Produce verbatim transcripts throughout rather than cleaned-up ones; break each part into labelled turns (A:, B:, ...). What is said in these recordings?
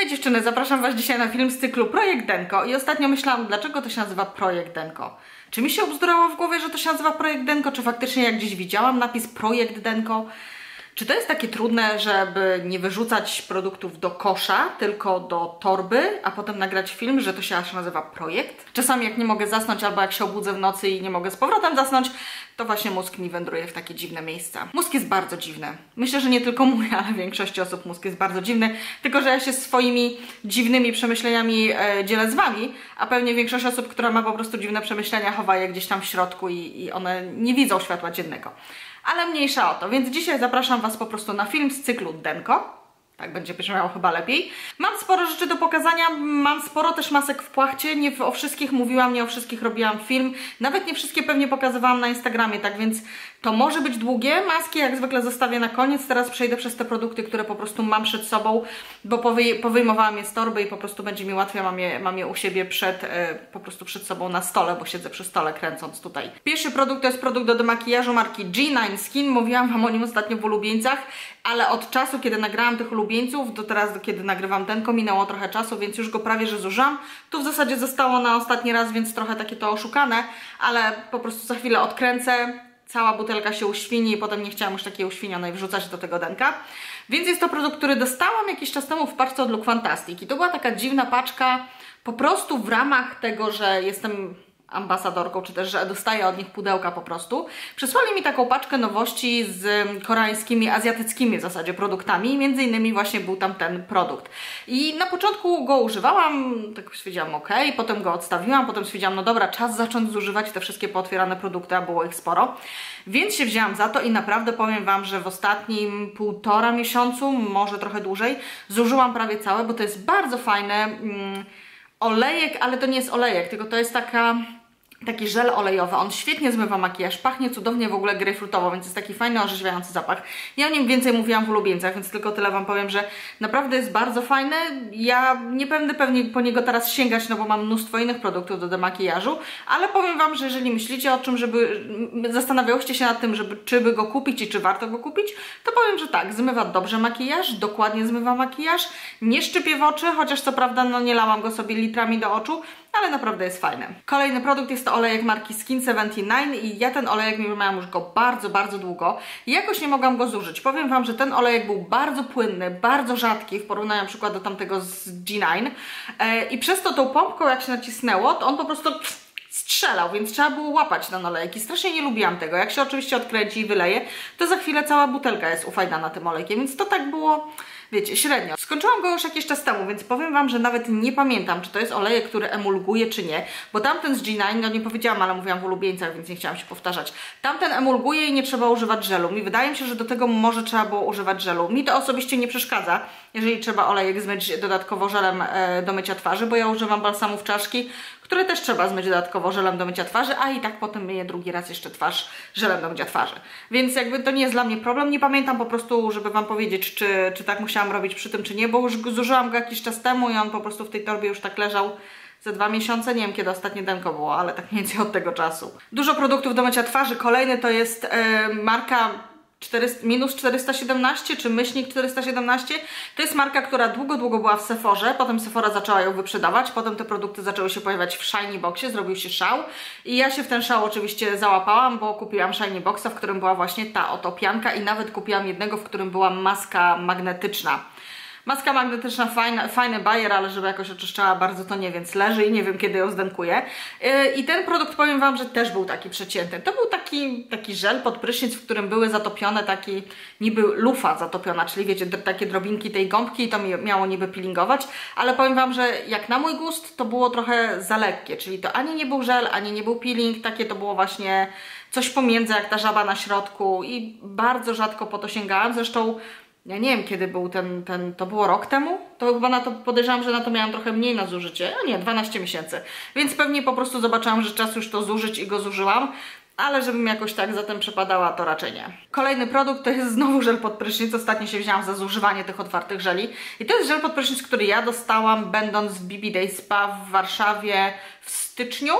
A: Hej dziewczyny, zapraszam Was dzisiaj na film z cyklu Projekt Denko i ostatnio myślałam, dlaczego to się nazywa Projekt Denko. Czy mi się ubzdurało w głowie, że to się nazywa Projekt Denko, czy faktycznie jak gdzieś widziałam napis Projekt Denko? Czy to jest takie trudne, żeby nie wyrzucać produktów do kosza, tylko do torby, a potem nagrać film, że to się aż nazywa projekt? Czasami jak nie mogę zasnąć albo jak się obudzę w nocy i nie mogę z powrotem zasnąć, to właśnie mózg mi wędruje w takie dziwne miejsca. Mózg jest bardzo dziwny. Myślę, że nie tylko mój, ale większości osób mózg jest bardzo dziwny, tylko że ja się swoimi dziwnymi przemyśleniami e, dzielę z Wami, a pewnie większość osób, która ma po prostu dziwne przemyślenia, chowa je gdzieś tam w środku i, i one nie widzą światła dziennego. Ale mniejsza o to, więc dzisiaj zapraszam Was po prostu na film z cyklu Denko. Tak będzie brzmiało chyba lepiej. Mam sporo rzeczy do pokazania, mam sporo też masek w płachcie, nie o wszystkich mówiłam, nie o wszystkich robiłam film, nawet nie wszystkie pewnie pokazywałam na Instagramie, tak więc to może być długie. Maski jak zwykle zostawię na koniec, teraz przejdę przez te produkty, które po prostu mam przed sobą, bo powy, powyjmowałam je z torby i po prostu będzie mi łatwiej, mam je, mam je u siebie przed, e, po prostu przed sobą na stole, bo siedzę przy stole kręcąc tutaj. Pierwszy produkt to jest produkt do demakijażu marki G nine Skin, mówiłam Wam o nim ostatnio w ulubieńcach, ale od czasu, kiedy nagrałam tych ulubieńców, do teraz, do kiedy nagrywam Denko, minęło trochę czasu, więc już go prawie że zużyłam. Tu w zasadzie zostało na ostatni raz, więc trochę takie to oszukane, ale po prostu za chwilę odkręcę, cała butelka się uświni i potem nie chciałam już takiej uświnionej wrzucać do tego Denka. Więc jest to produkt, który dostałam jakiś czas temu w paczce od Look Fantastic i to była taka dziwna paczka, po prostu w ramach tego, że jestem ambasadorką, czy też, że dostaję od nich pudełka po prostu. Przysłali mi taką paczkę nowości z koreańskimi, azjatyckimi w zasadzie produktami i między innymi właśnie był tam ten produkt. I na początku go używałam, tak stwierdziłam ok, potem go odstawiłam, potem stwierdziłam, no dobra, czas zacząć zużywać te wszystkie pootwierane produkty, a było ich sporo. Więc się wzięłam za to i naprawdę powiem Wam, że w ostatnim półtora miesiącu, może trochę dłużej, zużyłam prawie całe, bo to jest bardzo fajne. Mm, olejek, ale to nie jest olejek, tylko to jest taka, taki żel olejowy. On świetnie zmywa makijaż, pachnie cudownie w ogóle grejpfrutowo, więc jest taki fajny, orzeźwiający zapach. Ja o nim więcej mówiłam w ulubieńcach, więc tylko tyle Wam powiem, że naprawdę jest bardzo fajny. Ja nie będę pewnie po niego teraz sięgać, no bo mam mnóstwo innych produktów do demakijażu, ale powiem Wam, że jeżeli myślicie o czym, żeby zastanawiałyście się nad tym, żeby, czy by go kupić i czy warto go kupić, to powiem, że tak, zmywa dobrze makijaż, dokładnie zmywa makijaż, nie szczypie w oczy, chociaż co prawda no nie lałam go sobie litrami do oczu, ale naprawdę jest fajny. Kolejny produkt jest to olejek marki Skin siedemdziesiąt dziewięć i ja ten olejek miałam już go bardzo, bardzo długo i jakoś nie mogłam go zużyć. Powiem Wam, że ten olejek był bardzo płynny, bardzo rzadki w porównaniu na przykład do tamtego z G nine e, i przez to tą pompką jak się nacisnęło, to on po prostu strzelał, więc trzeba było łapać ten olejek i strasznie nie lubiłam tego. Jak się oczywiście odkręci i wyleje, to za chwilę cała butelka jest ufajdana tym olejkiem, więc to tak było, wiecie, średnio. Skończyłam go już jakiś czas temu, więc powiem Wam, że nawet nie pamiętam, czy to jest olejek, który emulguje, czy nie, bo tamten z G nine, no nie powiedziałam, ale mówiłam w ulubieńcach, więc nie chciałam się powtarzać. Tamten emulguje i nie trzeba używać żelu. Mi wydaje mi się, że do tego może trzeba było używać żelu. Mi to osobiście nie przeszkadza, jeżeli trzeba olejek zmyć dodatkowo żelem e, do mycia twarzy, bo ja używam balsamów czaszki, które też trzeba zmyć dodatkowo żelem do mycia twarzy, a i tak potem myję drugi raz jeszcze twarz żelem do mycia twarzy. Więc jakby to nie jest dla mnie problem, nie pamiętam po prostu, żeby Wam powiedzieć, czy, czy tak musiałam robić przy tym, czy nie, bo już zużyłam go jakiś czas temu i on po prostu w tej torbie już tak leżał ze dwa miesiące, nie wiem kiedy ostatnie Denko było, ale tak mniej więcej od tego czasu. Dużo produktów do mycia twarzy, kolejny to jest yy, marka minus czterysta siedemnaście czy myślnik czterysta siedemnaście. To jest marka, która długo, długo była w Sephorze, potem Sephora zaczęła ją wyprzedawać, potem te produkty zaczęły się pojawiać w Shiny Boxie, zrobił się szał i ja się w ten szał oczywiście załapałam, bo kupiłam Shiny Boxa, w którym była właśnie ta oto pianka i nawet kupiłam jednego, w którym była maska magnetyczna. Maska magnetyczna, fajna, fajny bajer, ale żeby jakoś oczyszczała bardzo to nie, więc leży i nie wiem kiedy ją zdenkuję. Yy, I ten produkt powiem Wam, że też był taki przeciętny. To był taki, taki żel pod prysznic, w którym były zatopione taki niby lufa zatopiona, czyli wiecie, takie drobinki tej gąbki i to miało niby peelingować, ale powiem Wam, że jak na mój gust to było trochę za lekkie, czyli to ani nie był żel, ani nie był peeling, takie to było właśnie coś pomiędzy jak ta żaba na środku i bardzo rzadko po to sięgałam, zresztą ja nie wiem kiedy był ten, ten, to było rok temu? To chyba na to, podejrzewam, że na to miałam trochę mniej na zużycie, a nie, dwanaście miesięcy. Więc pewnie po prostu zobaczyłam, że czas już to zużyć i go zużyłam, ale żebym jakoś tak zatem przepadała, to raczej nie. Kolejny produkt to jest znowu żel pod prysznic, ostatnio się wzięłam za zużywanie tych otwartych żeli. I to jest żel pod prysznic, który ja dostałam będąc w B B Day Spa w Warszawie w styczniu.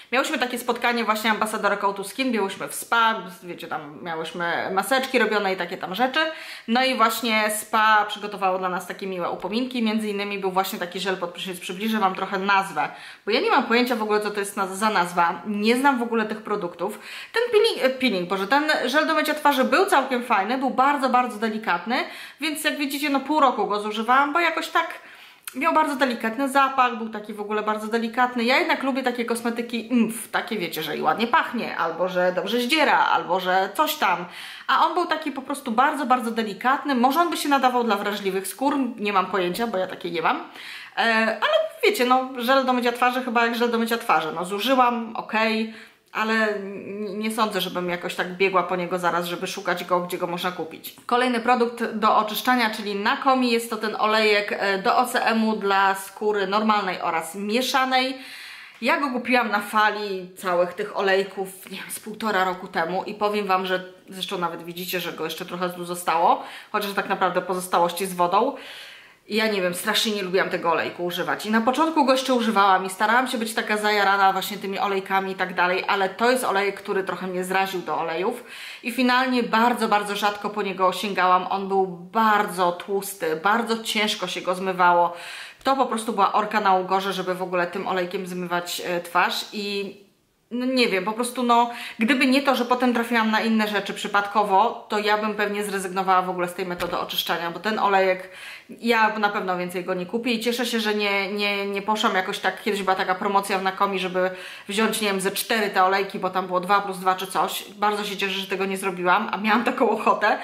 A: Miałyśmy takie spotkanie właśnie ambasadora Go to Skin, byłyśmy w spa, wiecie, tam miałyśmy maseczki robione i takie tam rzeczy. No i właśnie spa przygotowało dla nas takie miłe upominki, między innymi był właśnie taki żel pod prysznic. Przybliżę Wam trochę nazwę, bo ja nie mam pojęcia w ogóle, co to jest za nazwa, nie znam w ogóle tych produktów. Ten peeling, peeling Boże, ten żel do mycia twarzy był całkiem fajny, był bardzo, bardzo delikatny, więc jak widzicie, no pół roku go zużywałam, bo jakoś tak miał bardzo delikatny zapach, był taki w ogóle bardzo delikatny. Ja jednak lubię takie kosmetyki, mf, takie wiecie, że i ładnie pachnie, albo że dobrze zdziera, albo że coś tam. A on był taki po prostu bardzo, bardzo delikatny. Może on by się nadawał dla wrażliwych skór, nie mam pojęcia, bo ja takiej nie mam. E, ale wiecie, no żel do mycia twarzy chyba jak żel do mycia twarzy. No zużyłam, okej. Okay. Ale nie sądzę, żebym jakoś tak biegła po niego zaraz, żeby szukać go, gdzie go można kupić. Kolejny produkt do oczyszczania, czyli Nakomi, jest to ten olejek do O C M-u dla skóry normalnej oraz mieszanej. Ja go kupiłam na fali całych tych olejków, nie wiem, z półtora roku temu i powiem Wam, że zresztą nawet widzicie, że go jeszcze trochę tu zostało, chociaż tak naprawdę pozostałości z wodą. I ja nie wiem, strasznie nie lubiłam tego olejku używać. I na początku go jeszcze używałam i starałam się być taka zajarana właśnie tymi olejkami i tak dalej, ale to jest olejek, który trochę mnie zraził do olejów. I finalnie bardzo, bardzo rzadko po niego sięgałam. On był bardzo tłusty, bardzo ciężko się go zmywało. To po prostu była orka na ugorze, żeby w ogóle tym olejkiem zmywać e, twarz i no nie wiem, po prostu no, gdyby nie to, że potem trafiłam na inne rzeczy przypadkowo, to ja bym pewnie zrezygnowała w ogóle z tej metody oczyszczania, bo ten olejek, ja na pewno więcej go nie kupię i cieszę się, że nie, nie, nie poszłam jakoś tak, kiedyś była taka promocja w Nakomi, żeby wziąć, nie wiem, ze cztery te olejki, bo tam było dwa plus dwa czy coś. Bardzo się cieszę, że tego nie zrobiłam, a miałam taką ochotę,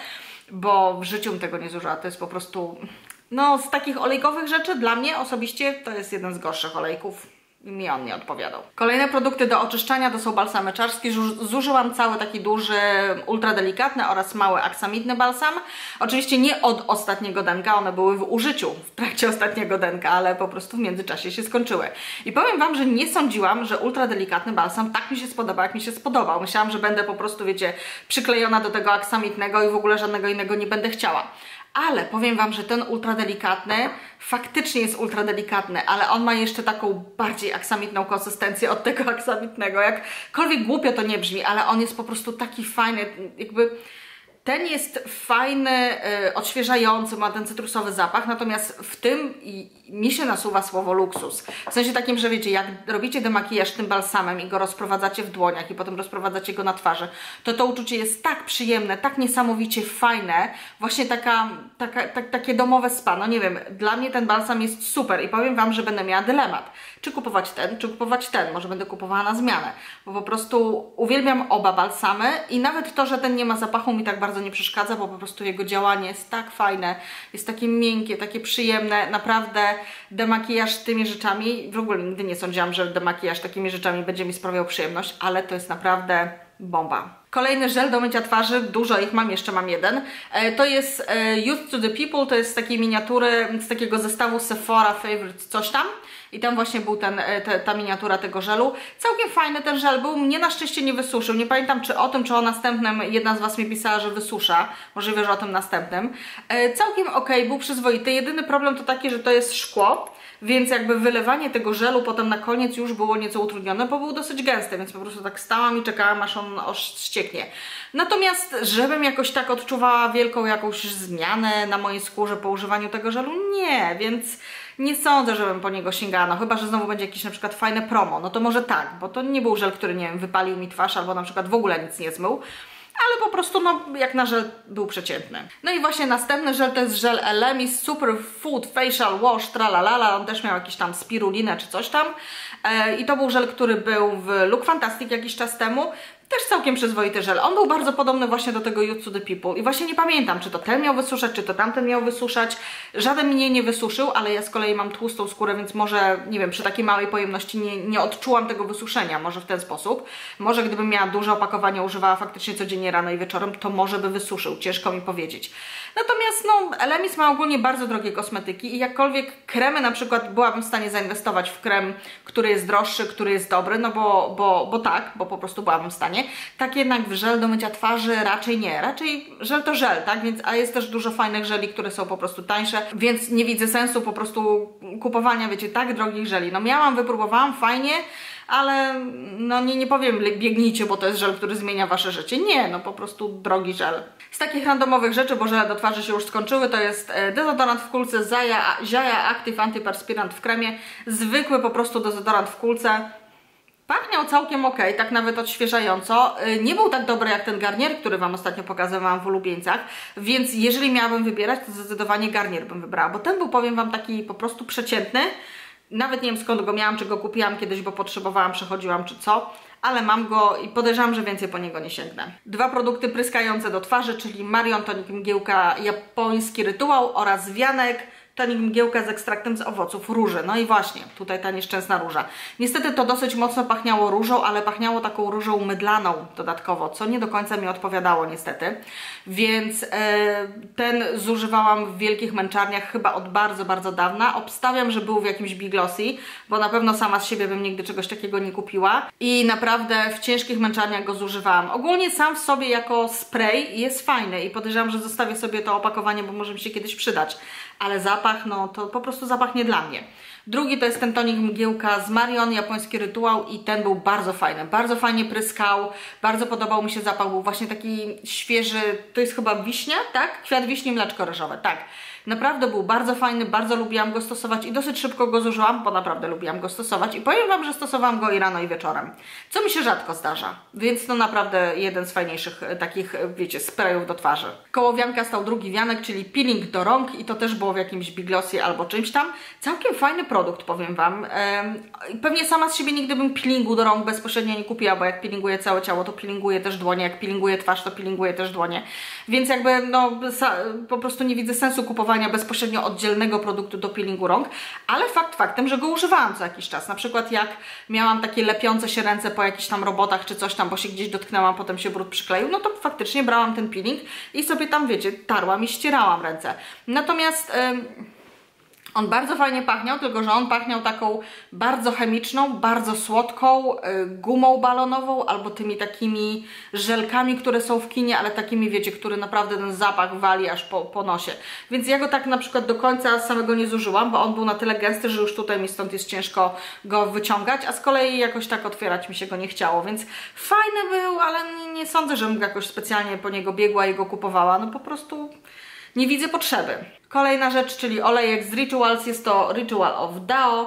A: bo w życiu bym tego nie zużyła, to jest po prostu, no z takich olejkowych rzeczy dla mnie osobiście to jest jeden z gorszych olejków. Mi on nie odpowiadał. Kolejne produkty do oczyszczania to są balsamy czarskie. Zużyłam cały taki duży, ultra delikatny oraz mały aksamitny balsam. Oczywiście nie od ostatniego denka, one były w użyciu w trakcie ostatniego denka, ale po prostu w międzyczasie się skończyły. I powiem Wam, że nie sądziłam, że ultra delikatny balsam tak mi się spodoba, jak mi się spodobał. Myślałam, że będę po prostu, wiecie, przyklejona do tego aksamitnego i w ogóle żadnego innego nie będę chciała. Ale powiem Wam, że ten ultra delikatny faktycznie jest ultra delikatny, ale on ma jeszcze taką bardziej aksamitną konsystencję od tego aksamitnego. Jakkolwiek głupio to nie brzmi, ale on jest po prostu taki fajny, jakby ten jest fajny, yy, odświeżający, ma ten cytrusowy zapach, natomiast w tym i, mi się nasuwa słowo luksus. W sensie takim, że wiecie, jak robicie demakijaż tym balsamem i go rozprowadzacie w dłoniach i potem rozprowadzacie go na twarzy, to to uczucie jest tak przyjemne, tak niesamowicie fajne, właśnie taka, taka, tak, takie domowe spa. No nie wiem, dla mnie ten balsam jest super i powiem Wam, że będę miała dylemat. Czy kupować ten, czy kupować ten. Może będę kupowała na zmianę, bo po prostu uwielbiam oba balsamy i nawet to, że ten nie ma zapachu mi tak bardzo nie przeszkadza, bo po prostu jego działanie jest tak fajne, jest takie miękkie, takie przyjemne. Naprawdę demakijaż tymi rzeczami, w ogóle nigdy nie sądziłam, że demakijaż takimi rzeczami będzie mi sprawiał przyjemność, ale to jest naprawdę bomba. Kolejny żel do mycia twarzy, dużo ich mam, jeszcze mam jeden. To jest Youth to the People, to jest z takiej miniatury, z takiego zestawu Sephora Favorite coś tam. I tam właśnie był ten, te, ta miniatura tego żelu. Całkiem fajny ten żel był, mnie na szczęście nie wysuszył. Nie pamiętam czy o tym, czy o następnym. Jedna z Was mi pisała, że wysusza. Możliwe, że o tym następnym. E, całkiem ok, był przyzwoity. Jedyny problem to taki, że to jest szkło. Więc jakby wylewanie tego żelu potem na koniec już było nieco utrudnione, bo był dosyć gęsty, więc po prostu tak stałam i czekałam, aż on ścieknie. Natomiast, żebym jakoś tak odczuwała wielką jakąś zmianę na mojej skórze po używaniu tego żelu, nie, więc nie sądzę, żebym po niego sięgała, no chyba, że znowu będzie jakieś na przykład fajne promo, no to może tak, bo to nie był żel, który, nie wiem, wypalił mi twarz albo na przykład w ogóle nic nie zmył, ale po prostu, no, jak na żel był przeciętny. No i właśnie następny żel to jest żel Elemis Super Food Facial Wash tralalala, on też miał jakiś tam spirulinę czy coś tam e, i to był żel, który był w Look Fantastic jakiś czas temu. Też całkiem przyzwoity żel. On był bardzo podobny właśnie do tego Youth to the People i właśnie nie pamiętam, czy to ten miał wysuszać, czy to tamten miał wysuszać. Żaden mnie nie wysuszył, ale ja z kolei mam tłustą skórę, więc może, nie wiem, przy takiej małej pojemności nie, nie odczułam tego wysuszenia, może w ten sposób. Może gdybym miała duże opakowanie, używała faktycznie codziennie rano i wieczorem, to może by wysuszył, ciężko mi powiedzieć. Natomiast no, Elemis ma ogólnie bardzo drogie kosmetyki i jakkolwiek kremy na przykład byłabym w stanie zainwestować w krem, który jest droższy, który jest dobry, no bo, bo, bo tak, bo po prostu byłabym w stanie. Tak jednak w żel do mycia twarzy raczej nie. Raczej żel to żel, tak? Więc, a jest też dużo fajnych żeli, które są po prostu tańsze, więc nie widzę sensu po prostu kupowania, wiecie, tak drogich żeli. No miałam, wypróbowałam, fajnie, ale no nie, nie powiem biegnijcie, bo to jest żel, który zmienia wasze życie. Nie, no po prostu drogi żel. Z takich randomowych rzeczy, bo żele do twarzy się już skończyły, to jest dezodorant w kulce Zaya, Zaya Active Antiperspirant w kremie. Zwykły po prostu dezodorant w kulce. Pachniał całkiem ok, tak nawet odświeżająco. Nie był tak dobry jak ten Garnier, który Wam ostatnio pokazywałam w ulubieńcach, więc jeżeli miałabym wybierać, to zdecydowanie Garnier bym wybrała, bo ten był, powiem Wam, taki po prostu przeciętny. Nawet nie wiem skąd go miałam, czy go kupiłam kiedyś, bo potrzebowałam, przechodziłam, czy co, ale mam go i podejrzewam, że więcej po niego nie sięgnę. Dwa produkty pryskające do twarzy, czyli Marion Tonik Mgiełka Japoński Rytuał oraz Wianek Tonik Mgiełka z ekstraktem z owoców róży. No i właśnie, tutaj ta nieszczęsna róża. Niestety to dosyć mocno pachniało różą, ale pachniało taką różą mydlaną dodatkowo, co nie do końca mi odpowiadało niestety. Więc e, ten zużywałam w wielkich męczarniach chyba od bardzo, bardzo dawna. Obstawiam, że był w jakimś Big Glossy, bo na pewno sama z siebie bym nigdy czegoś takiego nie kupiła. I naprawdę w ciężkich męczarniach go zużywałam. Ogólnie sam w sobie jako spray jest fajny i podejrzewam, że zostawię sobie to opakowanie, bo może mi się kiedyś przydać. Ale zapach, no to po prostu zapach nie dla mnie. Drugi to jest ten tonik Mgiełka z Marion, Japoński Rytuał i ten był bardzo fajny. Bardzo fajnie pryskał, bardzo podobał mi się zapach, był właśnie taki świeży, to jest chyba wiśnia, tak? Kwiat wiśni, mleczko ryżowe, tak. Naprawdę był bardzo fajny, bardzo lubiłam go stosować i dosyć szybko go zużyłam, bo naprawdę lubiłam go stosować i powiem Wam, że stosowałam go i rano i wieczorem, co mi się rzadko zdarza, więc to naprawdę jeden z fajniejszych takich, wiecie, sprayów do twarzy. Koło wianka stał drugi wianek, czyli peeling do rąk i to też było w jakimś Big Glossy albo czymś tam. Całkiem fajny produkt, powiem Wam. Ehm, pewnie sama z siebie nigdy bym peelingu do rąk bezpośrednio nie kupiła, bo jak peelinguję całe ciało, to peelinguję też dłonie, jak peelinguję twarz, to peelinguję też dłonie, więc jakby no po prostu nie widzę sensu kupowania bezpośrednio oddzielnego produktu do peelingu rąk, ale fakt faktem, że go używałam co jakiś czas. Na przykład jak miałam takie lepiące się ręce po jakichś tam robotach czy coś tam, bo się gdzieś dotknęłam, potem się brud przykleił, no to faktycznie brałam ten peeling i sobie tam, wiecie, tarłam i ścierałam ręce. Natomiast ym, on bardzo fajnie pachniał, tylko że on pachniał taką bardzo chemiczną, bardzo słodką, y, gumą balonową albo tymi takimi żelkami, które są w kinie, ale takimi, wiecie, które naprawdę ten zapach wali aż po, po nosie. Więc ja go tak na przykład do końca samego nie zużyłam, bo on był na tyle gęsty, że już tutaj mi stąd jest ciężko go wyciągać, a z kolei jakoś tak otwierać mi się go nie chciało, więc fajny był, ale nie, nie sądzę, żebym jakoś specjalnie po niego biegła i go kupowała, no po prostu nie widzę potrzeby. Kolejna rzecz, czyli olejek z Rituals, jest to Ritual of Dao.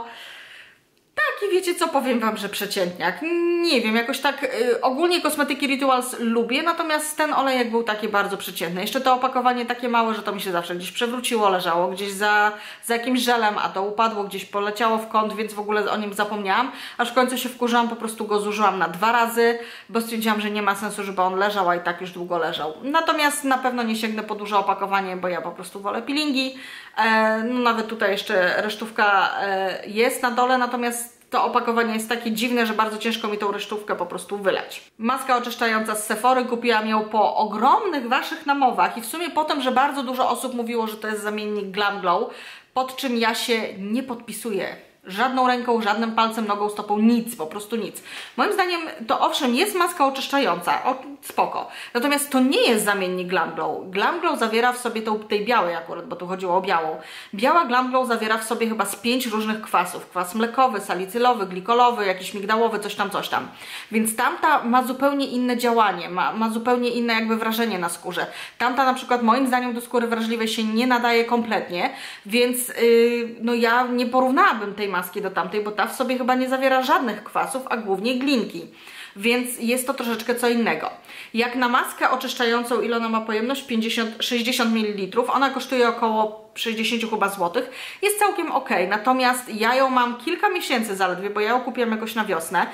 A: Taki, wiecie co, powiem Wam, że przeciętniak. Nie wiem, jakoś tak y, ogólnie kosmetyki Rituals lubię, natomiast ten olejek był taki bardzo przeciętny. Jeszcze to opakowanie takie małe, że to mi się zawsze gdzieś przewróciło, leżało gdzieś za, za jakimś żelem, a to upadło, gdzieś poleciało w kąt, więc w ogóle o nim zapomniałam. Aż w końcu się wkurzyłam, po prostu go zużyłam na dwa razy, bo stwierdziłam, że nie ma sensu, żeby on leżał, a i tak już długo leżał. Natomiast na pewno nie sięgnę po duże opakowanie, bo ja po prostu wolę peelingi. E, no nawet tutaj jeszcze resztówka e, jest na dole, natomiast to opakowanie jest takie dziwne, że bardzo ciężko mi tą resztówkę po prostu wylać. Maska oczyszczająca z Sephory, kupiłam ją po ogromnych Waszych namowach i w sumie po tym, że bardzo dużo osób mówiło, że to jest zamiennik Glam Glow, pod czym ja się nie podpisuję. Żadną ręką, żadnym palcem, nogą, stopą, nic, po prostu nic. Moim zdaniem to owszem jest maska oczyszczająca, o, spoko. Natomiast to nie jest zamiennik Glam Glow. Glam Glow zawiera w sobie tą, tej białej akurat, bo tu chodziło o białą. Biała Glam Glow zawiera w sobie chyba z pięć różnych kwasów. Kwas mlekowy, salicylowy, glikolowy, jakiś migdałowy, coś tam, coś tam. Więc tamta ma zupełnie inne działanie, ma, ma zupełnie inne jakby wrażenie na skórze. Tamta na przykład moim zdaniem do skóry wrażliwej się nie nadaje kompletnie, więc yy, no ja nie porównałabym tej maski do tamtej, bo ta w sobie chyba nie zawiera żadnych kwasów, a głównie glinki. Więc jest to troszeczkę co innego. Jak na maskę oczyszczającą, ile ona ma pojemność? pięćdziesiąt, sześćdziesiąt mililitrów. Ona kosztuje około sześćdziesiąt chyba złotych. Jest całkiem ok. Natomiast ja ją mam kilka miesięcy zaledwie, bo ja ją kupiłam jakoś na wiosnę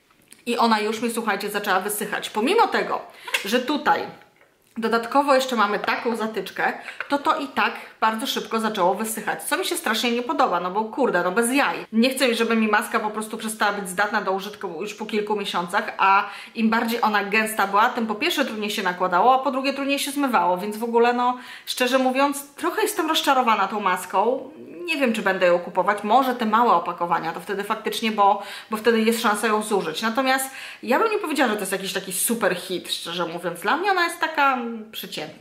A: i ona już mi, słuchajcie, zaczęła wysychać. Pomimo tego, że tutaj dodatkowo jeszcze mamy taką zatyczkę, to to i tak bardzo szybko zaczęło wysychać, co mi się strasznie nie podoba, no bo kurde, no bez jaj. Nie chcę, żeby mi maska po prostu przestała być zdatna do użytku już po kilku miesiącach, a im bardziej ona gęsta była, tym po pierwsze trudniej się nakładało, a po drugie trudniej się zmywało, więc w ogóle no, szczerze mówiąc, trochę jestem rozczarowana tą maską. Nie wiem, czy będę ją kupować, może te małe opakowania, to wtedy faktycznie, bo, bo wtedy jest szansa ją zużyć. Natomiast ja bym nie powiedziała, że to jest jakiś taki super hit, szczerze mówiąc. Dla mnie ona jest taka przeciętna.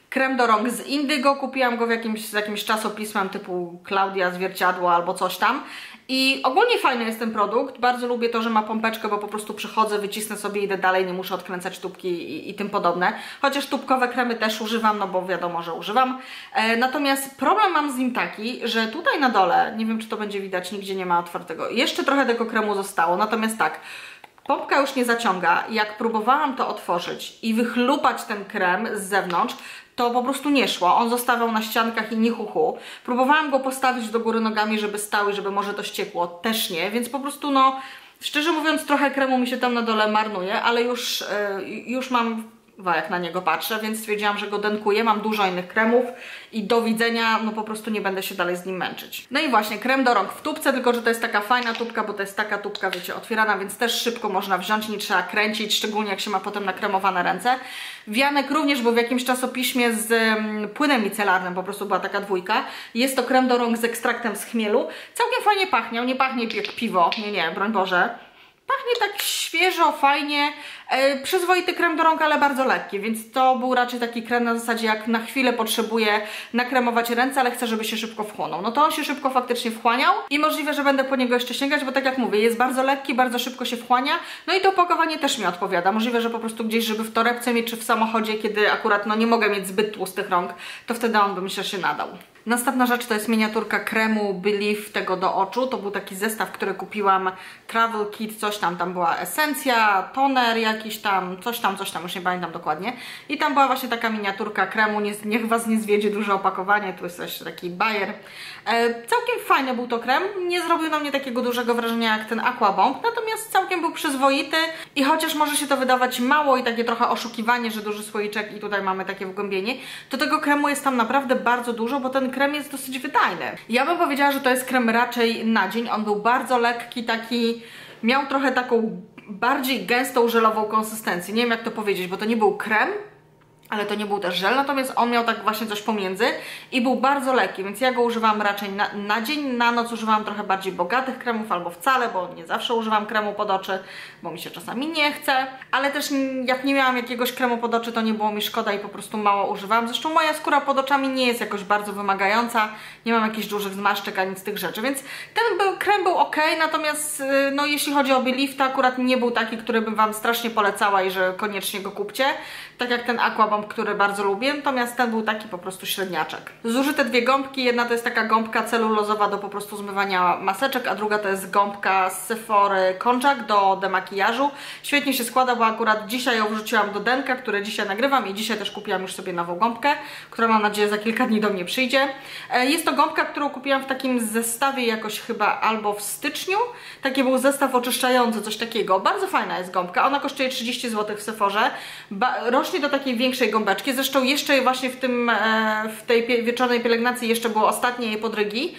A: Krem do rąk z Indygo, kupiłam go w jakimś, z jakimś czasopismem typu Klaudia Zwierciadło albo coś tam. I ogólnie fajny jest ten produkt, bardzo lubię to, że ma pompeczkę, bo po prostu przychodzę, wycisnę sobie, idę dalej, nie muszę odkręcać tubki i, i tym podobne. Chociaż tubkowe kremy też używam, no bo wiadomo, że używam. E, natomiast problem mam z nim taki, że tutaj na dole, nie wiem czy to będzie widać, nigdzie nie ma otwartego, jeszcze trochę tego kremu zostało, natomiast tak, pompka już nie zaciąga. Jak próbowałam to otworzyć i wychlupać ten krem z zewnątrz, to po prostu nie szło. On zostawał na ściankach i nie huhu. Próbowałam go postawić do góry nogami, żeby stał i żeby może to ściekło. Też nie, więc po prostu no, szczerze mówiąc trochę kremu mi się tam na dole marnuje, ale już, yy, już mam jak na niego patrzę, więc stwierdziłam, że go denkuję. Mam dużo innych kremów i do widzenia, no po prostu nie będę się dalej z nim męczyć. No i właśnie, krem do rąk w tubce, tylko że to jest taka fajna tubka, bo to jest taka tubka, wiecie, otwierana, więc też szybko można wziąć, nie trzeba kręcić, szczególnie jak się ma potem nakremowane ręce. Wianek również, bo w jakimś czasopiśmie z um, płynem micelarnym po prostu była taka dwójka. Jest to krem do rąk z ekstraktem z chmielu. Całkiem fajnie pachnie, nie pachnie jak piwo, nie, nie, broń Boże. Pachnie tak świeżo, fajnie, e, przyzwoity krem do rąk, ale bardzo lekki, więc to był raczej taki krem na zasadzie, jak na chwilę potrzebuję nakremować ręce, ale chcę, żeby się szybko wchłonął. No to on się szybko faktycznie wchłaniał i możliwe, że będę po niego jeszcze sięgać, bo tak jak mówię, jest bardzo lekki, bardzo szybko się wchłania, no i to opakowanie też mi odpowiada. Możliwe, że po prostu gdzieś, żeby w torebce mieć, czy w samochodzie, kiedy akurat no nie mogę mieć zbyt tłustych rąk, to wtedy on by, myślę, się nadał. Następna rzecz to jest miniaturka kremu Believe tego do oczu. To był taki zestaw, który kupiłam, Travel Kit, coś tam, tam była esencja, toner jakiś tam, coś tam, coś tam, już nie pamiętam dokładnie. I tam była właśnie taka miniaturka kremu, nie, niech Was nie zwiedzie duże opakowanie, tu jest jeszcze taki bajer. E, całkiem fajny był to krem, nie zrobił na mnie takiego dużego wrażenia jak ten Aqua Bomb, natomiast całkiem był przyzwoity i chociaż może się to wydawać mało i takie trochę oszukiwanie, że duży słoiczek i tutaj mamy takie wgłębienie, to tego kremu jest tam naprawdę bardzo dużo, bo ten krem jest dosyć wydajny. Ja bym powiedziała, że to jest krem raczej na dzień, on był bardzo lekki, taki, miał trochę taką bardziej gęstą, żelową konsystencję, nie wiem jak to powiedzieć, bo to nie był krem, ale to nie był też żel, natomiast on miał tak właśnie coś pomiędzy i był bardzo lekki, więc ja go używam raczej na, na dzień, na noc używam trochę bardziej bogatych kremów albo wcale, bo nie zawsze używam kremu pod oczy, bo mi się czasami nie chce, ale też jak nie miałam jakiegoś kremu pod oczy, to nie było mi szkoda i po prostu mało używam. Zresztą moja skóra pod oczami nie jest jakoś bardzo wymagająca, nie mam jakichś dużych zmarszczek ani z tych rzeczy, więc ten był, krem był ok, natomiast no jeśli chodzi o Believe, to akurat nie był taki, który bym Wam strasznie polecała i że koniecznie go kupcie, tak jak ten Aqua Bomb, który bardzo lubię, natomiast ten był taki po prostu średniaczek. Zużyte dwie gąbki, jedna to jest taka gąbka celulozowa do po prostu zmywania maseczek, a druga to jest gąbka z Sephory Konjac do demakijażu. Świetnie się składa, bo akurat dzisiaj ją wrzuciłam do denka, które dzisiaj nagrywam i dzisiaj też kupiłam już sobie nową gąbkę, która mam nadzieję za kilka dni do mnie przyjdzie. Jest to gąbka, którą kupiłam w takim zestawie jakoś chyba albo w styczniu. Taki był zestaw oczyszczający, coś takiego. Bardzo fajna jest gąbka, ona kosztuje trzydzieści złotych w Sephorze. Ba rośnie do takiej większej gąbeczki, zresztą jeszcze właśnie w tym, w tej wieczornej pielęgnacji jeszcze było ostatnie jej podrygi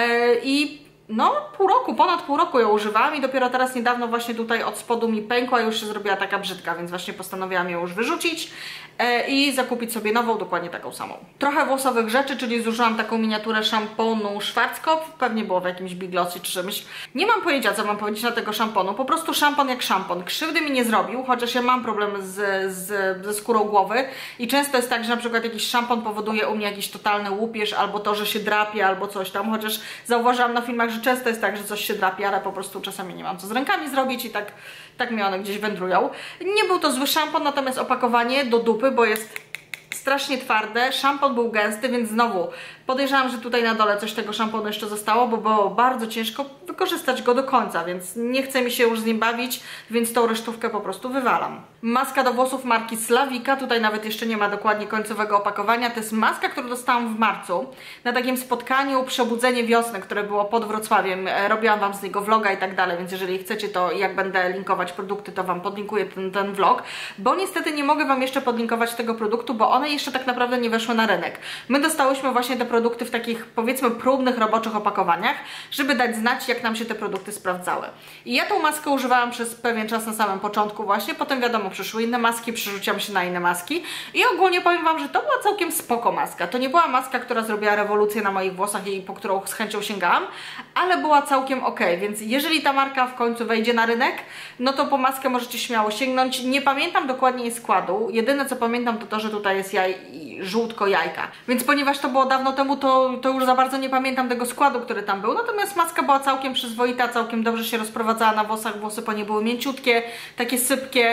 A: i no pół roku, ponad pół roku ją używałam i dopiero teraz niedawno właśnie tutaj od spodu mi pękła i już się zrobiła taka brzydka, więc właśnie postanowiłam ją już wyrzucić i zakupić sobie nową, dokładnie taką samą. Trochę włosowych rzeczy, czyli zużyłam taką miniaturę szamponu Schwarzkopf, pewnie było w jakimś Big Glossy czy czymś. Nie mam pojęcia, co mam powiedzieć na tego szamponu, po prostu szampon jak szampon. Krzywdy mi nie zrobił, chociaż ja mam problem z, z, ze skórą głowy i często jest tak, że na przykład jakiś szampon powoduje u mnie jakiś totalny łupież, albo to, że się drapie, albo coś tam, chociaż zauważyłam na filmach, że często jest tak, że coś się drapie, ale po prostu czasami nie mam co z rękami zrobić i tak, tak mi one gdzieś wędrują. Nie był to zły szampon, natomiast opakowanie do dupy, bo jest strasznie twarde, szampon był gęsty, więc znowu podejrzewam, że tutaj na dole coś tego szamponu jeszcze zostało, bo było bardzo ciężko wykorzystać go do końca, więc nie chce mi się już z nim bawić, więc tą resztówkę po prostu wywalam. Maska do włosów marki Slavika, tutaj nawet jeszcze nie ma dokładnie końcowego opakowania, to jest maska, którą dostałam w marcu na takim spotkaniu Przebudzenie Wiosny, które było pod Wrocławiem, robiłam Wam z niego vloga i tak dalej, więc jeżeli chcecie, to jak będę linkować produkty, to Wam podlinkuję ten, ten vlog, bo niestety nie mogę Wam jeszcze podlinkować tego produktu, bo one jeszcze tak naprawdę nie weszły na rynek. My dostałyśmy właśnie te produkty w takich, powiedzmy, próbnych, roboczych opakowaniach, żeby dać znać, jak nam się te produkty sprawdzały. I ja tą maskę używałam przez pewien czas na samym początku właśnie, potem wiadomo, temu przyszły inne maski, przerzuciłam się na inne maski i ogólnie powiem Wam, że to była całkiem spoko maska. To nie była maska, która zrobiła rewolucję na moich włosach i po którą z chęcią sięgałam, ale była całkiem ok, więc jeżeli ta marka w końcu wejdzie na rynek, no to po maskę możecie śmiało sięgnąć. Nie pamiętam dokładnie jej składu, jedyne co pamiętam to to, że tutaj jest jaj, żółtko jajka, więc ponieważ to było dawno temu, to, to już za bardzo nie pamiętam tego składu, który tam był, natomiast maska była całkiem przyzwoita, całkiem dobrze się rozprowadzała na włosach, włosy po niej były mięciutkie, takie sypkie.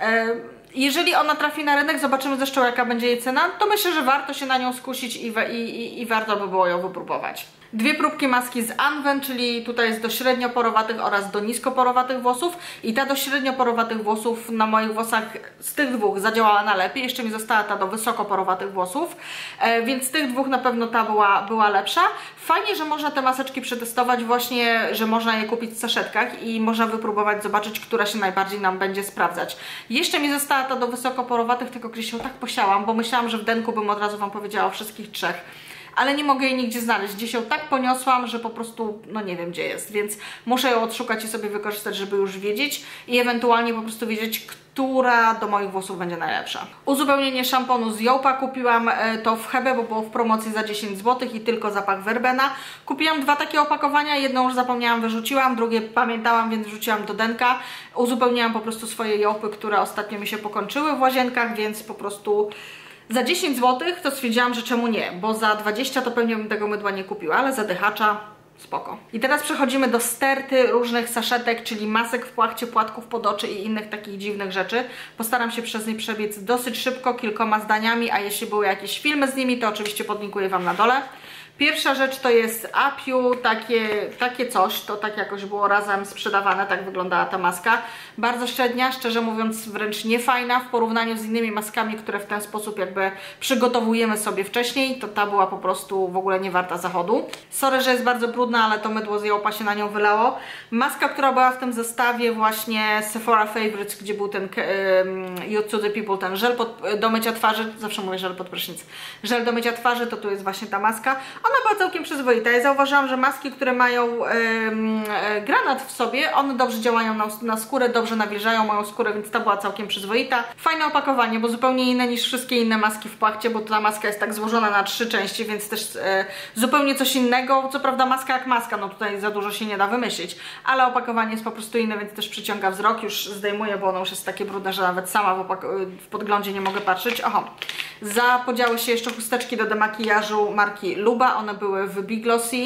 A: Jeżeli ona trafi na rynek, zobaczymy zresztą jaka będzie jej cena, to myślę, że warto się na nią skusić i, i, i, i warto by było ją wypróbować. Dwie próbki maski z Anwen, czyli tutaj jest do średnio porowatych oraz do nisko porowatych włosów i ta do średnio porowatych włosów na moich włosach z tych dwóch zadziałała na lepiej, jeszcze mi została ta do wysoko porowatych włosów, e, więc z tych dwóch na pewno ta była, była lepsza. Fajnie, że można te maseczki przetestować właśnie, że można je kupić w saszetkach i można wypróbować, zobaczyć, która się najbardziej nam będzie sprawdzać. Jeszcze mi została ta do wysoko porowatych, tylko gdzieś się tak posiałam, bo myślałam, że w denku bym od razu Wam powiedziała o wszystkich trzech, ale nie mogę jej nigdzie znaleźć. Gdzieś ją tak poniosłam, że po prostu, no nie wiem gdzie jest, więc muszę ją odszukać i sobie wykorzystać, żeby już wiedzieć i ewentualnie po prostu wiedzieć, która do moich włosów będzie najlepsza. Uzupełnienie szamponu z Jopa kupiłam to w Hebe, bo było w promocji za dziesięć złotych i tylko zapach werbena. Kupiłam dwa takie opakowania, jedno już zapomniałam, wyrzuciłam, drugie pamiętałam, więc wrzuciłam do denka. Uzupełniłam po prostu swoje Jopy, które ostatnio mi się pokończyły w łazienkach, więc po prostu za dziesięć złotych to stwierdziłam, że czemu nie, bo za dwadzieścia to pewnie bym tego mydła nie kupiła, ale za dychacza spoko. I teraz przechodzimy do sterty różnych saszetek, czyli masek w płachcie, płatków pod oczy i innych takich dziwnych rzeczy. Postaram się przez nie przebiec dosyć szybko, kilkoma zdaniami, a jeśli były jakieś filmy z nimi, to oczywiście podlinkuję Wam na dole. Pierwsza rzecz to jest Apiu, takie, takie coś, to tak jakoś było razem sprzedawane, tak wyglądała ta maska. Bardzo średnia, szczerze mówiąc wręcz niefajna w porównaniu z innymi maskami, które w ten sposób jakby przygotowujemy sobie wcześniej, to ta była po prostu w ogóle nie warta zachodu. Sorry, że jest bardzo brudna, ale to mydło z Jopa się na nią wylało. Maska, która była w tym zestawie właśnie Sephora Favorites, gdzie był ten um, Youth to the People, ten żel pod, do mycia twarzy, zawsze mówię żel pod prysznic, żel do mycia twarzy, to tu jest właśnie ta maska. Ona była całkiem przyzwoita. Ja zauważyłam, że maski, które mają ym, y, granat w sobie, one dobrze działają na, na skórę, dobrze nawilżają moją skórę, więc ta była całkiem przyzwoita. Fajne opakowanie, bo zupełnie inne niż wszystkie inne maski w płachcie, bo ta maska jest tak złożona na trzy części, więc też y, zupełnie coś innego. Co prawda maska jak maska, no tutaj za dużo się nie da wymyślić, ale opakowanie jest po prostu inne, więc też przyciąga wzrok. Już zdejmuję, bo ono już jest takie brudne, że nawet sama w, w podglądzie nie mogę patrzeć. Oho. Zapodziały się jeszcze chusteczki do demakijażu marki Luba. One były w Big Glossy.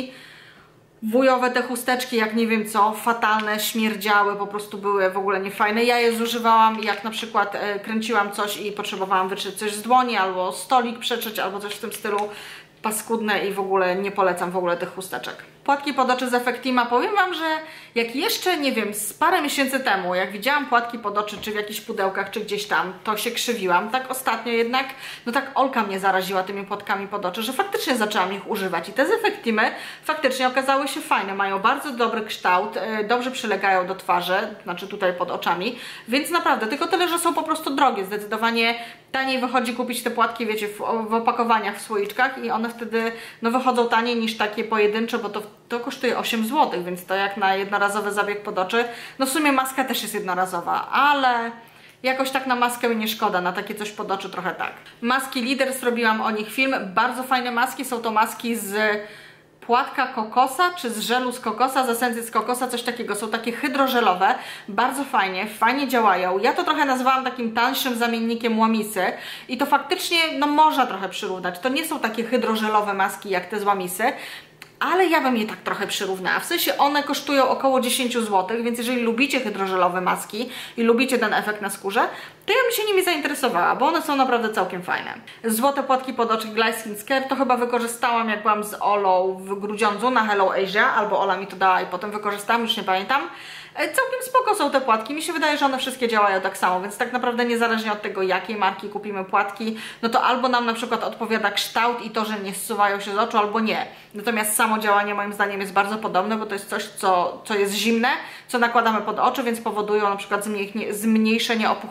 A: Wujowe te chusteczki, jak nie wiem co, fatalne, śmierdziały, po prostu były w ogóle niefajne. Ja je zużywałam, jak na przykład e, kręciłam coś i potrzebowałam wytrzeć coś z dłoni, albo stolik przetrzeć, albo coś w tym stylu. Paskudne i w ogóle nie polecam w ogóle tych chusteczek. Płatki pod oczy z Effectima. Powiem Wam, że jak jeszcze, nie wiem, z parę miesięcy temu, jak widziałam płatki pod oczy, czy w jakichś pudełkach, czy gdzieś tam, to się krzywiłam. Tak ostatnio jednak, no tak Olka mnie zaraziła tymi płatkami pod oczy, że faktycznie zaczęłam ich używać. I te z Effectimy faktycznie okazały się fajne. Mają bardzo dobry kształt, dobrze przylegają do twarzy, znaczy tutaj pod oczami, więc naprawdę, tylko tyle, że są po prostu drogie. Zdecydowanie taniej wychodzi kupić te płatki, wiecie, w, w opakowaniach, w słoiczkach i one wtedy, no wychodzą taniej niż takie pojedyncze, bo to, to kosztuje osiem złotych, więc to jak na jednorazowy zabieg pod oczy. No w sumie maska też jest jednorazowa, ale jakoś tak na maskę mi nie szkoda, na takie coś pod oczy trochę tak. Maski Leaders, zrobiłam o nich film, bardzo fajne maski, są to maski z płatka kokosa, czy z żelu z kokosa, z esencji z kokosa, coś takiego. Są takie hydrożelowe, bardzo fajnie, fajnie działają. Ja to trochę nazwałam takim tańszym zamiennikiem łamisy i to faktycznie, no można trochę przyrównać. To nie są takie hydrożelowe maski jak te z łamisy, ale ja bym je tak trochę przyrównała. W sensie one kosztują około dziesięć złotych, więc jeżeli lubicie hydrożelowe maski i lubicie ten efekt na skórze, to ja bym się nimi zainteresowała, bo one są naprawdę całkiem fajne. Złote płatki pod oczy Glass Skin Care to chyba wykorzystałam, jak byłam z Olą w Grudziądzu na Hello Asia, albo Ola mi to dała i potem wykorzystałam, już nie pamiętam. Całkiem spoko są te płatki, mi się wydaje, że one wszystkie działają tak samo, więc tak naprawdę niezależnie od tego, jakiej marki kupimy płatki, no to albo nam na przykład odpowiada kształt i to, że nie zsuwają się z oczu, albo nie. Natomiast samo działanie moim zdaniem jest bardzo podobne, bo to jest coś, co, co jest zimne, co nakładamy pod oczy, więc powodują na przykład zmniejszenie opuchlizny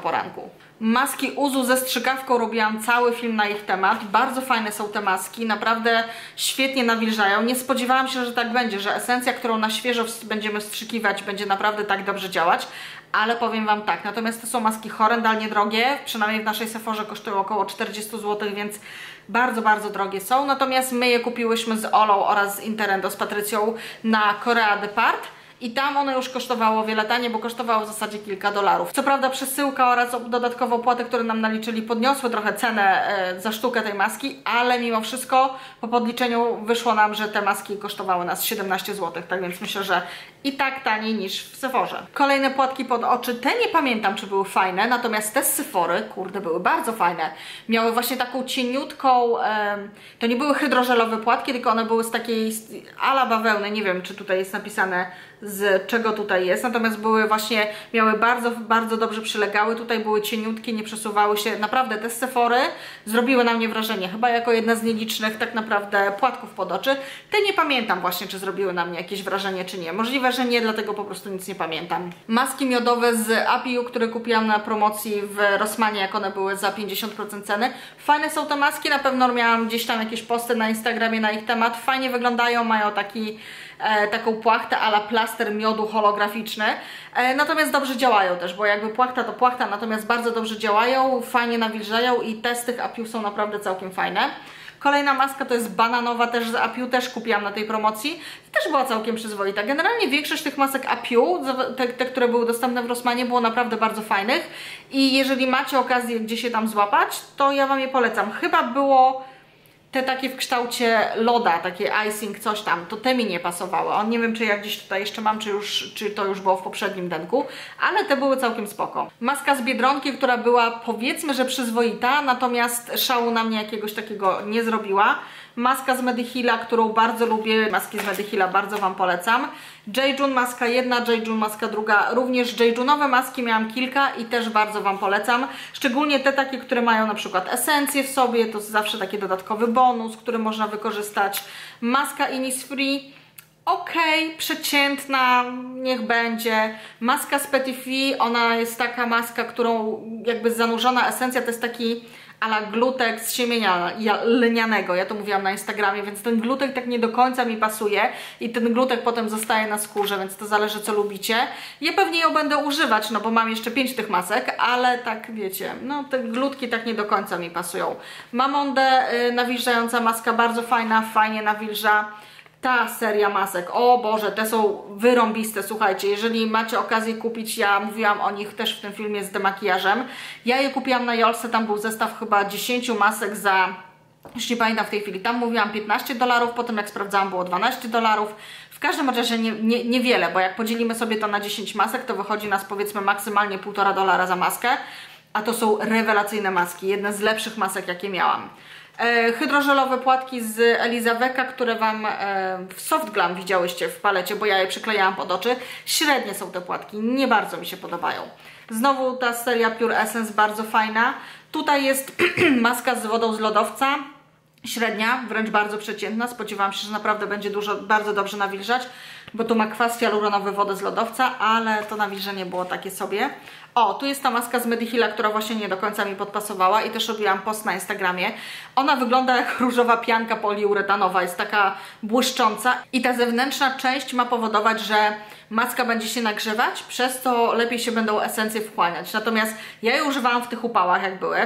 A: poranku. Maski Uzu ze strzykawką, robiłam cały film na ich temat. Bardzo fajne są te maski, naprawdę świetnie nawilżają. Nie spodziewałam się, że tak będzie, że esencja, którą na świeżo będziemy strzykiwać, będzie naprawdę tak dobrze działać. Ale powiem Wam tak, natomiast to są maski horrendalnie drogie, przynajmniej w naszej Sephorze kosztują około czterdzieści złotych, więc bardzo, bardzo drogie są. Natomiast my je kupiłyśmy z Olą oraz z Interendo, z Patrycją na Korea Depart. I tam ono już kosztowało wiele taniej, bo kosztowało w zasadzie kilka dolarów. Co prawda przesyłka oraz dodatkowe opłaty, które nam naliczyli, podniosły trochę cenę e, za sztukę tej maski, ale mimo wszystko po podliczeniu wyszło nam, że te maski kosztowały nas siedemnaście złotych, tak więc myślę, że i tak taniej niż w Sephorze. Kolejne płatki pod oczy, te nie pamiętam, czy były fajne, natomiast te z Sephory, kurde, były bardzo fajne. Miały właśnie taką cieniutką, e, to nie były hydrożelowe płatki, tylko one były z takiej ala bawełny, nie wiem, czy tutaj jest napisane z czego tutaj jest, natomiast były właśnie, miały bardzo, bardzo dobrze przylegały, tutaj były cieniutkie, nie przesuwały się, naprawdę te z Sephory zrobiły na mnie wrażenie, chyba jako jedna z nielicznych tak naprawdę płatków pod oczy. Te nie pamiętam właśnie, czy zrobiły na mnie jakieś wrażenie, czy nie, możliwe, że nie, dlatego po prostu nic nie pamiętam. Maski miodowe z Apiu, które kupiłam na promocji w Rossmanie, jak one były za pięćdziesiąt procent ceny. Fajne są te maski, na pewno miałam gdzieś tam jakieś posty na Instagramie na ich temat, fajnie wyglądają, mają taki E, taką płachtę a la plaster miodu holograficzny, e, natomiast dobrze działają też, bo jakby płachta to płachta, natomiast bardzo dobrze działają, fajnie nawilżają i te z tych Apiu są naprawdę całkiem fajne. Kolejna maska to jest bananowa, też z Apiu, też kupiłam na tej promocji i też była całkiem przyzwoita. Generalnie większość tych masek Apiu, te, te które były dostępne w Rossmanie, było naprawdę bardzo fajnych i jeżeli macie okazję gdzieś się tam złapać, to ja Wam je polecam. Chyba było te takie w kształcie loda, takie icing, coś tam, to te mi nie pasowały. On nie wiem, czy ja gdzieś tutaj jeszcze mam, czy, już, czy to już było w poprzednim denku, ale te były całkiem spoko. Maska z Biedronki, która była powiedzmy, że przyzwoita, natomiast szału na mnie jakiegoś takiego nie zrobiła. Maska z Mediheala, którą bardzo lubię, maski z Mediheala bardzo Wam polecam. Jeju maska jedna, Jeju maska druga, również Jejunowe maski miałam kilka i też bardzo Wam polecam. Szczególnie te takie, które mają na przykład esencję w sobie, to zawsze taki dodatkowy bonus, który można wykorzystać. Maska Innisfree, ok, przeciętna, niech będzie. Maska z Petitfi, ona jest taka maska, którą jakby zanurzona esencja, to jest taki a la glutek z siemienia lnianego, ja to mówiłam na Instagramie, więc ten glutek tak nie do końca mi pasuje i ten glutek potem zostaje na skórze, więc to zależy co lubicie. Ja pewnie ją będę używać, no bo mam jeszcze pięć tych masek, ale tak wiecie, no te glutki tak nie do końca mi pasują. Mamonde, yy, nawilżająca maska, bardzo fajna, fajnie nawilża. Ta seria masek, o Boże, te są wyrąbiste, słuchajcie, jeżeli macie okazję kupić, ja mówiłam o nich też w tym filmie z demakijażem, ja je kupiłam na Jolce, tam był zestaw chyba dziesięć masek za, już nie pamiętam w tej chwili, tam mówiłam piętnaście dolarów, potem jak sprawdzałam było dwanaście dolarów, w każdym razie nie, nie, niewiele, bo jak podzielimy sobie to na dziesięć masek, to wychodzi nas powiedzmy maksymalnie półtora dolara za maskę, a to są rewelacyjne maski, jedne z lepszych masek jakie miałam. Hydrożelowe płatki z Elizaveka, które Wam w Soft Glam widziałyście w palecie, bo ja je przyklejałam pod oczy. Średnie są te płatki, nie bardzo mi się podobają. Znowu ta seria Pure Essence, bardzo fajna. Tutaj jest maska z wodą z lodowca. Średnia, wręcz bardzo przeciętna. Spodziewałam się, że naprawdę będzie dużo, bardzo dobrze nawilżać, bo tu ma kwas hialuronowy, wodę z lodowca, ale to nawilżenie było takie sobie. O, tu jest ta maska z Mediheala, która właśnie nie do końca mi podpasowała i też robiłam post na Instagramie. Ona wygląda jak różowa pianka poliuretanowa, jest taka błyszcząca i ta zewnętrzna część ma powodować, że maska będzie się nagrzewać, przez to lepiej się będą esencje wchłaniać. Natomiast ja je używałam w tych upałach, jak były,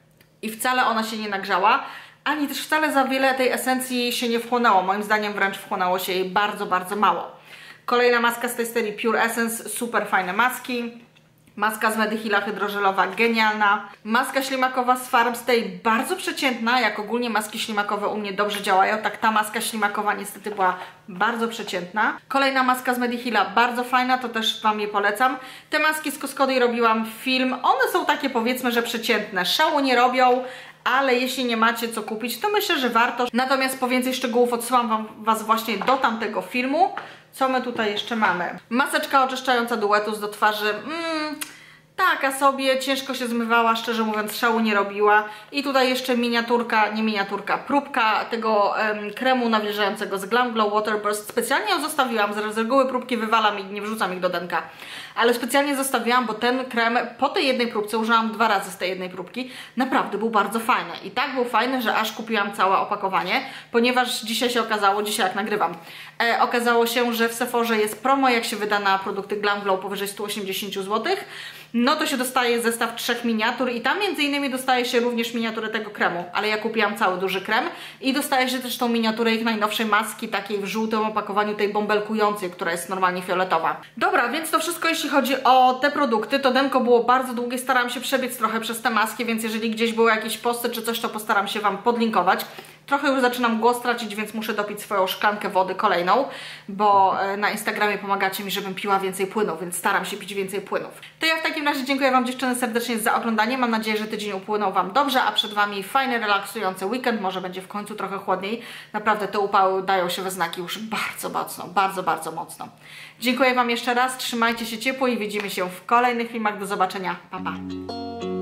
A: i wcale ona się nie nagrzała, ani też wcale za wiele tej esencji się nie wchłonęło. Moim zdaniem wręcz wchłonęło się jej bardzo, bardzo mało. Kolejna maska z tej serii Pure Essence, super fajne maski. Maska z Mediheala hydrożelowa, genialna. Maska ślimakowa z Farmstay, bardzo przeciętna, jak ogólnie maski ślimakowe u mnie dobrze działają, tak ta maska ślimakowa niestety była bardzo przeciętna. Kolejna maska z Mediheala, bardzo fajna, to też Wam je polecam. Te maski z Coscody robiłam film, one są takie powiedzmy, że przeciętne, szału nie robią, ale jeśli nie macie co kupić, to myślę, że warto. Natomiast po więcej szczegółów odsyłam wam, Was właśnie do tamtego filmu. Co my tutaj jeszcze mamy? Maseczka oczyszczająca Duetus do twarzy. Mm, taka sobie, ciężko się zmywała, szczerze mówiąc szału nie robiła. I tutaj jeszcze miniaturka, nie miniaturka, próbka tego um, kremu nawilżającego z Glam Glow Waterburst. Specjalnie ją zostawiłam, z reguły próbki wywalam i nie wrzucam ich do denka. Ale specjalnie zostawiłam, bo ten krem po tej jednej próbce, użyłam dwa razy z tej jednej próbki, naprawdę był bardzo fajny. I tak był fajny, że aż kupiłam całe opakowanie, ponieważ dzisiaj się okazało, dzisiaj jak nagrywam, e, okazało się, że w Sephorze jest promo, jak się wyda na produkty Glam Glow powyżej stu osiemdziesięciu złotych. No to się dostaje zestaw trzech miniatur i tam między innymi dostaje się również miniaturę tego kremu, ale ja kupiłam cały duży krem i dostaje się też tą miniaturę ich najnowszej maski, takiej w żółtym opakowaniu, tej bąbelkującej, która jest normalnie fioletowa. Dobra, więc to wszystko jeśli chodzi o te produkty. To denko było bardzo długie, starałam się przebiec trochę przez te maski, więc jeżeli gdzieś były jakieś posty czy coś, to postaram się Wam podlinkować. Trochę już zaczynam głos tracić, więc muszę dopić swoją szklankę wody kolejną, bo na Instagramie pomagacie mi, żebym piła więcej płynów, więc staram się pić więcej płynów. To ja w takim razie dziękuję Wam dziewczyny serdecznie za oglądanie. Mam nadzieję, że tydzień upłynął Wam dobrze, a przed Wami fajny, relaksujący weekend. Może będzie w końcu trochę chłodniej. Naprawdę te upały dają się we znaki już bardzo mocno, bardzo, bardzo mocno. Dziękuję Wam jeszcze raz, trzymajcie się ciepło i widzimy się w kolejnych filmach. Do zobaczenia. Pa, pa!